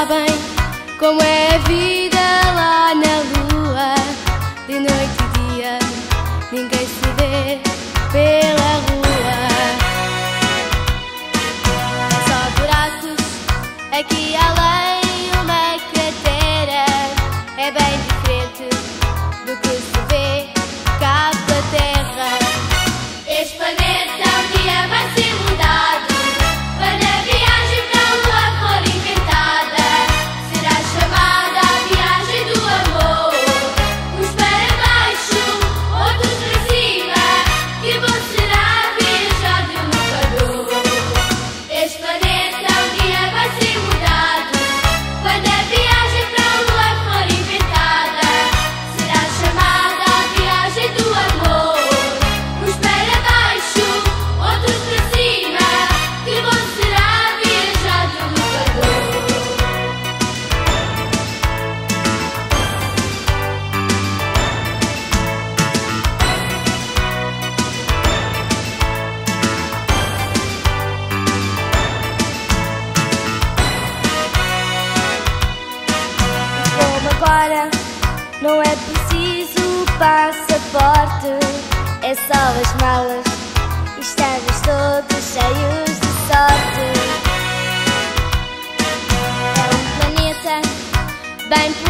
sabem como é a vida lá na lua. De noite e dia ninguém se vê pela rua. É só buracos aqui além, uma cratera. É bem diferente do que se vê cá pela terra. Este planeta um dia vai ser mudado. Quando a viagem para a lua for inventada, será chamada a viagem do amor. Uns para baixo, outros para cima, que bom será viajar de elevador. Este planeta um dia vai ser mudado. Quando a viagem para a lua for inventada, será chamada a viagem do amor. Uns para baixo, outros para cima, que bom será viajar de elevador. Como agora não é preciso passaporte, é só as malas e estamos todos cheios de sorte. É um planeta bem